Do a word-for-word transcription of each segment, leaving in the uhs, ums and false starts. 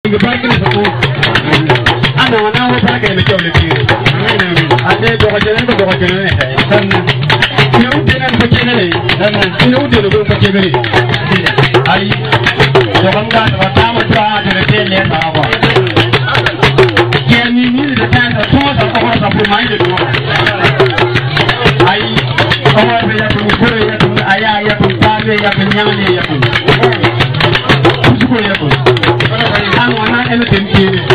The parking is full. I know now we're parking the jolly people. I say, go ahead and go ahead. You didn't put it in. You didn't put it in. I don't got a time of trying to tell you about. Yeah, you need the time of course of course of reminded you. I always have to put it in. I have to party up in Yamani. I'm not anything to you.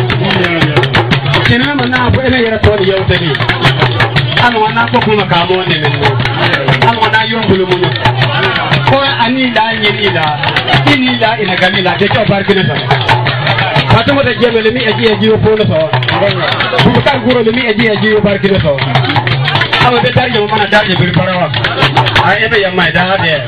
I'm not going to get a year today. I'm not going to come on. I'm not your blue. I need that, you need that. You need that in a Gamila. Get your bargain. But what a gem, let me idea you for the soul. You can't go to me idea you bargain. I will tell you, man, that you will follow up. I ever am my dad there.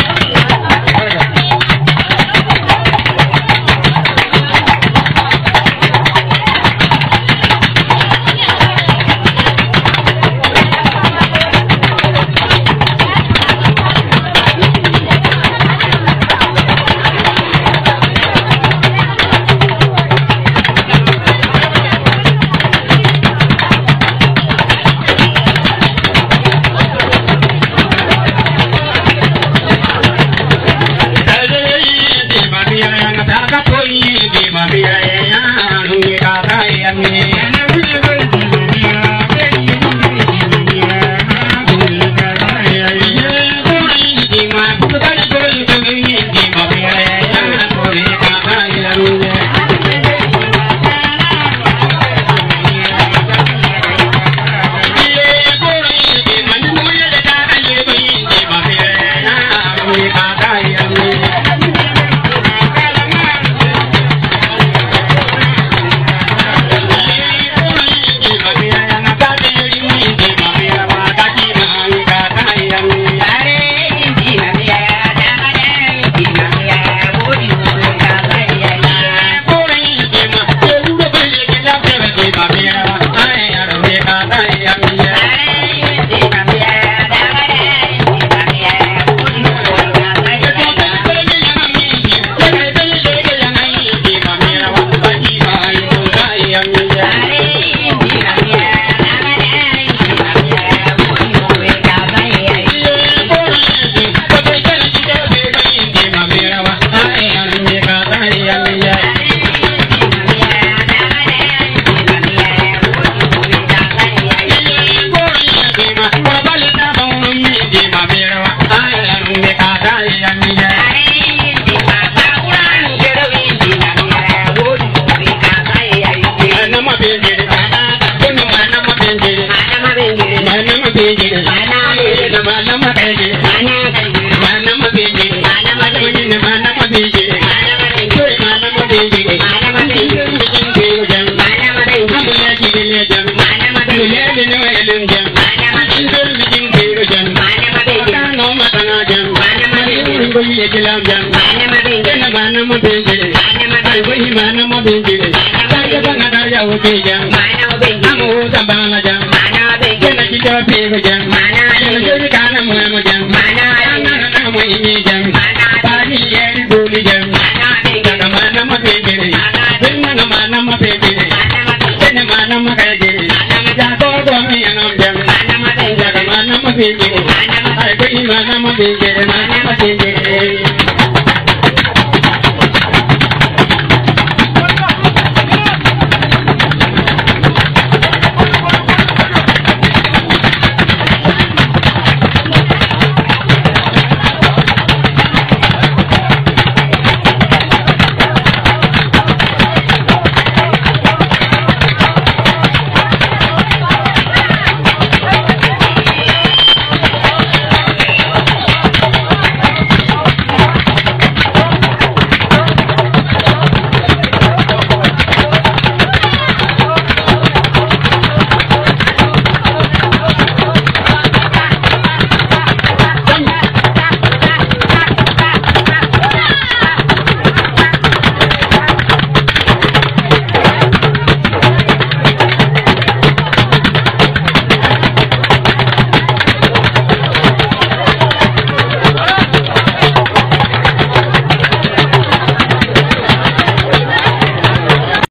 Baby,